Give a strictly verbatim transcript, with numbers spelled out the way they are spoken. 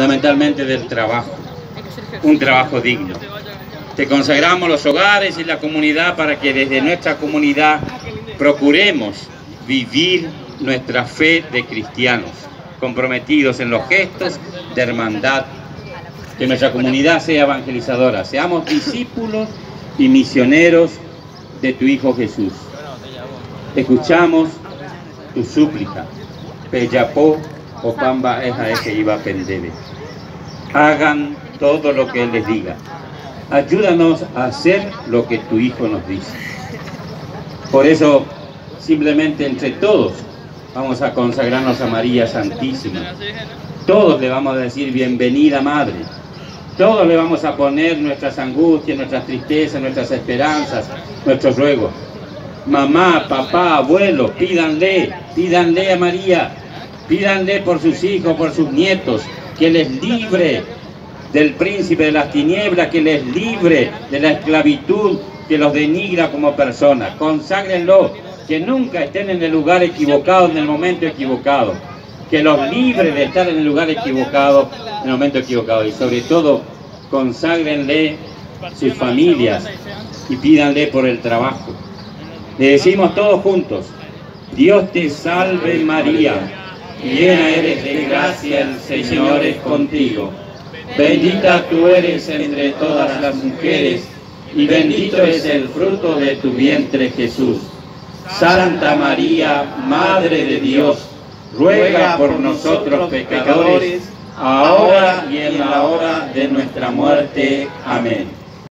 fundamentalmente del trabajo, un trabajo digno. Te consagramos los hogares y la comunidad para que desde nuestra comunidad procuremos vivir nuestra fe de cristianos, comprometidos en los gestos de hermandad, que nuestra comunidad sea evangelizadora, seamos discípulos y misioneros de tu Hijo Jesús. Escuchamos tu súplica, Peyapó o Pamba Eja Eje Iba Pendebe. Hagan todo lo que Él les diga. Ayúdanos a hacer lo que tu Hijo nos dice. Por eso, simplemente entre todos, vamos a consagrarnos a María Santísima. Todos le vamos a decir bienvenida Madre. Todos le vamos a poner nuestras angustias, nuestras tristezas, nuestras esperanzas, nuestros ruegos. Mamá, papá, abuelo, pídanle, pídanle a María, pídanle por sus hijos, por sus nietos, que les libre del príncipe de las tinieblas, que les libre de la esclavitud que los denigra como personas. Conságrenlo, que nunca estén en el lugar equivocado, en el momento equivocado, que los libre de estar en el lugar equivocado, en el momento equivocado, y sobre todo, conságrenle sus familias y pídanle por el trabajo. Le decimos todos juntos: Dios te salve María, llena eres de gracia, el Señor es contigo. Bendita tú eres entre todas las mujeres, y bendito es el fruto de tu vientre Jesús. Santa María, Madre de Dios, ruega por nosotros pecadores, ahora y en la hora de nuestra muerte. Amén.